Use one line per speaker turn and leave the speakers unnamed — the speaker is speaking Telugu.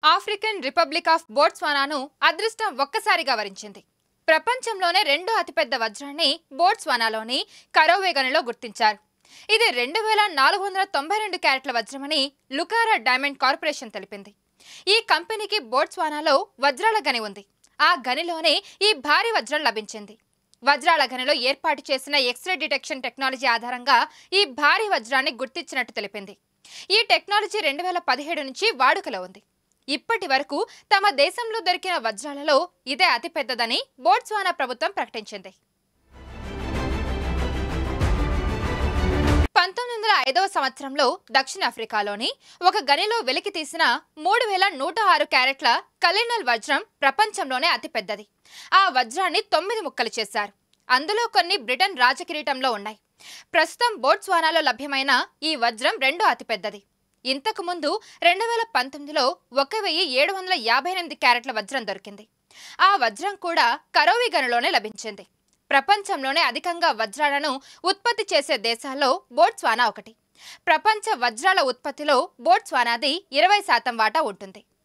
ఆఫ్రికన్ రిపబ్లిక్ ఆఫ్ బోట్స్వానాను అదృష్టం ఒక్కసారిగా వరించింది. ప్రపంచంలోనే రెండో అతిపెద్ద వజ్రాన్ని బోట్స్వానాలోని కరోవే గనిలో గుర్తించారు. ఇది 2492 క్యారెట్ల వజ్రమని లుకారా డైమండ్ కార్పొరేషన్ తెలిపింది. ఈ కంపెనీకి బోట్స్వానాలో వజ్రాల గని ఉంది. ఆ గనిలోనే ఈ భారీ వజ్రం లభించింది. వజ్రాల గనిలో ఏర్పాటు చేసిన ఎక్స్రే డిటెక్షన్ టెక్నాలజీ ఆధారంగా ఈ భారీ వజ్రాన్ని గుర్తించినట్టు తెలిపింది. ఈ టెక్నాలజీ 2017 నుంచి వాడుకలో ఉంది. ఇప్పటి వరకు తమ దేశంలో దొరికిన వజ్రాలలో ఇదే అతిపెద్దదని బోట్స్వానా ప్రభుత్వం ప్రకటించింది. 1905వ సంవత్సరంలో దక్షిణాఫ్రికాలోని ఒక గనిలో వెలికి తీసిన 3106 క్యారెట్ల కలినల్ వజ్రం ప్రపంచంలోనే అతిపెద్దది. ఆ వజ్రాన్ని 9 ముక్కలు చేశారు. అందులో కొన్ని బ్రిటన్ రాజకిరీటంలో ఉన్నాయి. ప్రస్తుతం బోట్స్వానాలో లభ్యమైన ఈ వజ్రం రెండో అతిపెద్దది. ఇంతకు ముందు 2019లో 1758 క్యారెట్ల వజ్రం దొరికింది. ఆ వజ్రం కూడా కరోవే గనిలోనే లభించింది. ప్రపంచంలోనే అధికంగా వజ్రాలను ఉత్పత్తి చేసే దేశాల్లో బోట్స్వానా ఒకటి. ప్రపంచ వజ్రాల ఉత్పత్తిలో బోట్స్వానాది 20% వాటా ఉంటుంది.